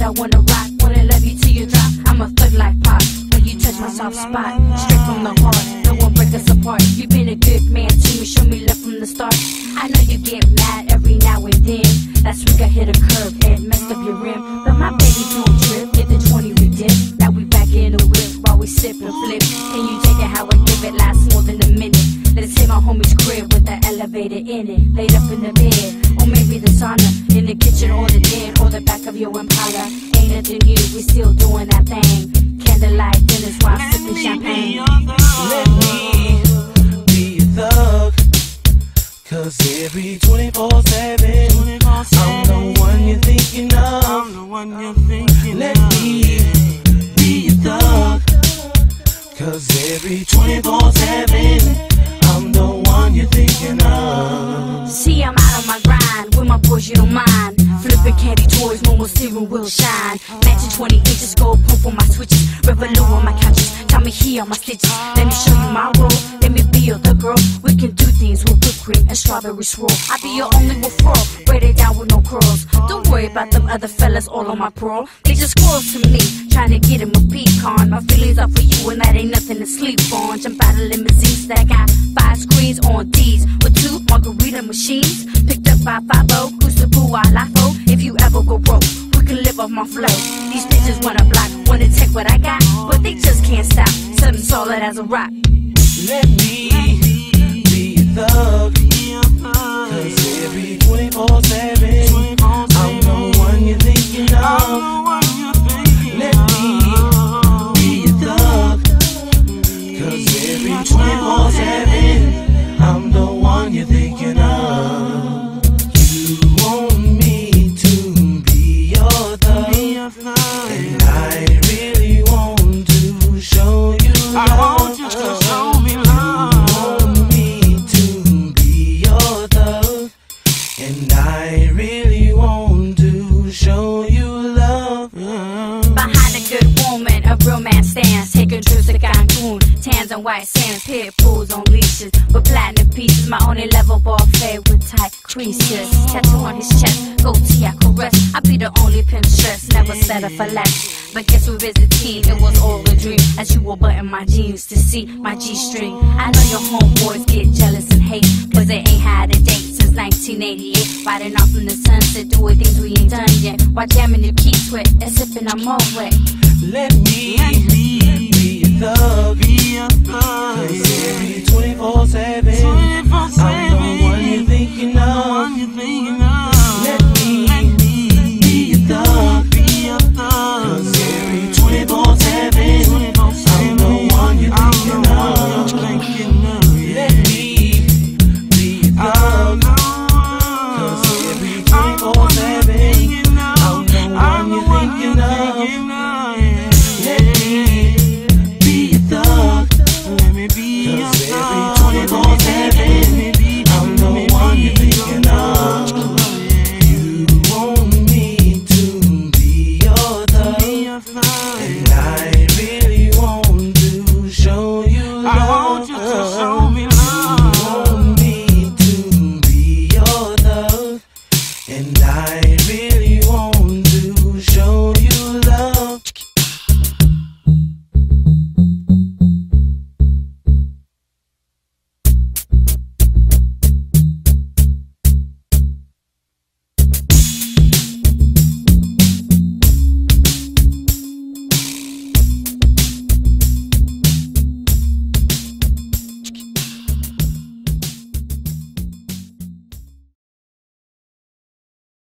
I wanna rock, wanna love you till you drop. I'm a thug like pop, when you touch my soft spot. Straight from the heart, no one break us apart. You've been a good man to me, show me love from the start. I know you get mad every now and then. Last week I hit a curve and messed up your rim, but my baby don't trip, get the 20 we did. Now we back in the whip while we sip and flip. Can you take it how I give it, lasts more than a minute? Let's hit my homie's crib with the elevator in it. Laid up in the bed, or maybe the sauna. In the kitchen or the den, or the back of your Impala. Ain't nothing new, we still doing that thing. Candlelight dinners while sipping champagne. Let me be a thug, cause every 24/7 I'm the one you're thinking of. Let me be a thug, cause every 24/7 I'm the one you're thinking of. See, I'm out on my grind, with my boys you don't mind. Flipping candy toys, no more steering wheel shine. Matching 20 inches, gold pump on my switches. Revolute on my couches, tell me here on my stitches. Let me show you my role, let me be your good girl. We can do things with whipped cream and strawberry swirl. I be your only referral, braid it down with no curls. Don't worry about them other fellas all on my pearl. They just close to me, trying to get him a pecan. My feelings are for you and that ain't nothing to sleep on. Jump out of limousines that got 5 screens on these, with 2 margarita machines. Picked up by 5-0, who's the boo I lifo. If you ever go broke, we can live off my flow. These bitches wanna block, wanna take what I got, but they just can't stop, something solid as a rock. Let me be a thug, cause every 24/7 I'm the one you're thinking of. Let me be a thug, cause every 24/7 I'm the one you're thinking of. You want me to be your thug, and I really want to show you love. I want you to show me love. You want me to be your thug, and I really want to show you love. Behind a good woman, a real man stands. Taking trips to Cancun, tans and white sands, pit bulls on leashes with platinum pieces. My only level ball fade with tight creases. Tattoo on his chest, goatee I caress. I be the only Pimpstress, never settle for less. But guess who is the team? It was all a dream, as you will button my jeans to see my G-string. I know your homeboys get jealous and hate, cause they ain't had a date since 1988. Riding off in the sunset, doing things we ain't done yet, while jamming the key sweat and sipping on Moet. Let me